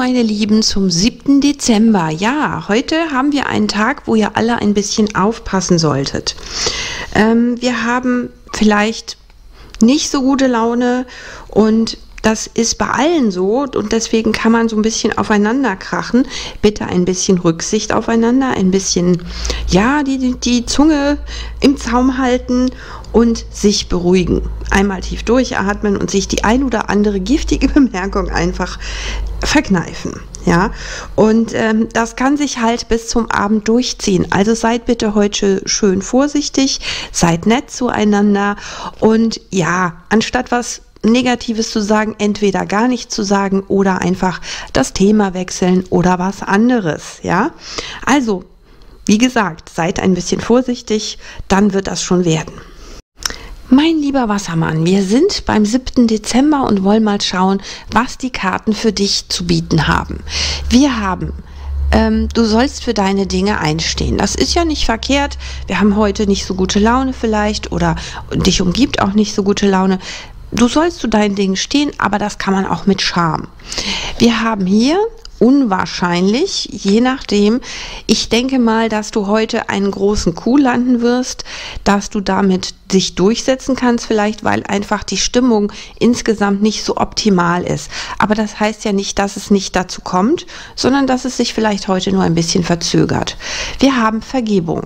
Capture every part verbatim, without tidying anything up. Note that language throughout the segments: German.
meine Lieben zum siebten Dezember. Ja, heute haben wir einen Tag, wo ihr alle ein bisschen aufpassen solltet. Ähm, wir haben vielleicht nicht so gute Laune und das ist bei allen so und deswegen kann man so ein bisschen aufeinander krachen. Bitte ein bisschen Rücksicht aufeinander, ein bisschen, ja, die, die Zunge im Zaum halten und sich beruhigen. Einmal tief durchatmen und sich die ein oder andere giftige Bemerkung einfach verkneifen. Ja, und ähm, das kann sich halt bis zum Abend durchziehen. Also seid bitte heute schön vorsichtig, seid nett zueinander und ja, anstatt was Negatives zu sagen, entweder gar nicht zu sagen oder einfach das Thema wechseln oder was anderes, ja. Also, wie gesagt, seid ein bisschen vorsichtig, dann wird das schon werden. Mein lieber Wassermann, wir sind beim siebten Dezember und wollen mal schauen, was die Karten für dich zu bieten haben. Wir haben Ähm, du sollst für deine Dinge einstehen. Das ist ja nicht verkehrt. Wir haben heute nicht so gute Laune vielleicht oder dich umgibt auch nicht so gute Laune. Du sollst zu deinen Dingen stehen, aber das kann man auch mit Charme. Wir haben hier unwahrscheinlich, je nachdem, ich denke mal, dass du heute einen großen Coup landen wirst, dass du damit dich durchsetzen kannst, vielleicht weil einfach die Stimmung insgesamt nicht so optimal ist. Aber das heißt ja nicht, dass es nicht dazu kommt, sondern dass es sich vielleicht heute nur ein bisschen verzögert. Wir haben Vergebung.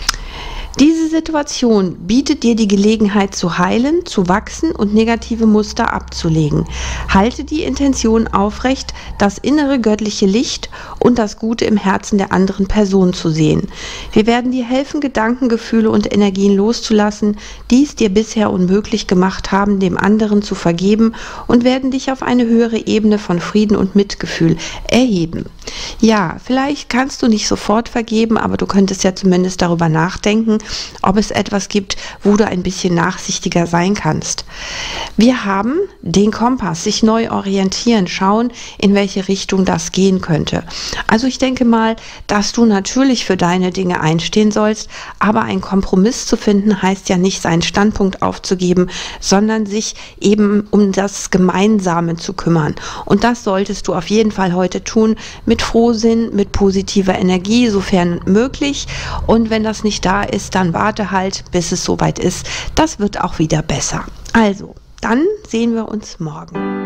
Diese Situation bietet dir die Gelegenheit zu heilen, zu wachsen und negative Muster abzulegen. Halte die Intention aufrecht, das innere göttliche Licht und das Gute im Herzen der anderen Person zu sehen. Wir werden dir helfen, Gedanken, Gefühle und Energien loszulassen, die es dir bisher unmöglich gemacht haben, dem anderen zu vergeben und werden dich auf eine höhere Ebene von Frieden und Mitgefühl erheben. Ja, vielleicht kannst du nicht sofort vergeben, aber du könntest ja zumindest darüber nachdenken, ob es etwas gibt, wo du ein bisschen nachsichtiger sein kannst. Wir haben den Kompass, sich neu orientieren, schauen, in welche Richtung das gehen könnte. Also ich denke mal, dass du natürlich für deine Dinge einstehen sollst, aber einen Kompromiss zu finden, heißt ja nicht, seinen Standpunkt aufzugeben, sondern sich eben um das Gemeinsame zu kümmern. Und das solltest du auf jeden Fall heute tun, mit Frohsinn, mit positiver Energie, sofern möglich. Und wenn das nicht da ist, dann warte halt, bis es soweit ist. Das wird auch wieder besser. Also, dann sehen wir uns morgen.